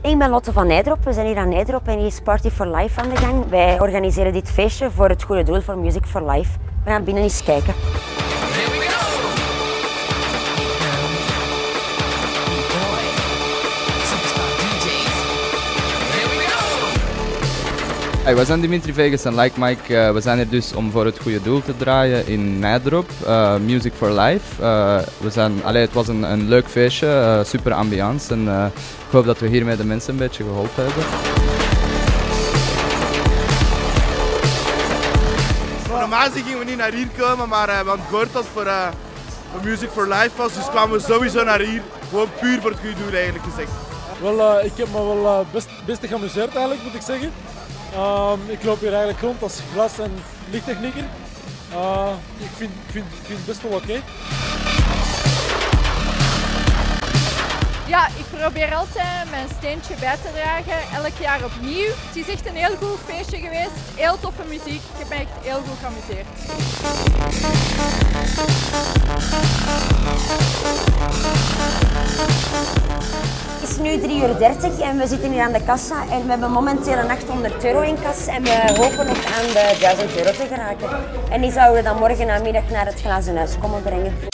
Ik ben Lotte van Nijdrop. We zijn hier aan Nijdrop en hier is Party for Life aan de gang. Wij organiseren dit feestje voor het goede doel, voor Music for Life. We gaan binnen eens kijken. Hey, we zijn Dimitri Vegas en Like Mike. We zijn hier dus om voor het goede doel te draaien in Nijdrop, Music for Life. Het was een leuk feestje, super ambiance en ik hoop dat we hiermee de mensen een beetje geholpen hebben. Normaal gingen we niet naar hier komen, maar we hadden gehoord dat het voor Music for Life was, dus kwamen we sowieso naar hier. Gewoon puur voor het goede doel eigenlijk gezegd. Wel, ik heb me wel best geamuseerd eigenlijk, moet ik zeggen. Ik loop hier eigenlijk rond als glas- en lichttechnieker. Ik vind het best wel oké. Ja, ik probeer altijd mijn steentje bij te dragen, elk jaar opnieuw. Het is echt een heel goed feestje geweest, heel toffe muziek. Ik heb me echt heel goed geamuseerd. Het is nu 3:30 en we zitten hier aan de kassa en we hebben momenteel een 800 euro in kas en we hopen nog aan de 1000 euro te geraken. En die zouden we dan morgen namiddag naar het glazen huis komen brengen.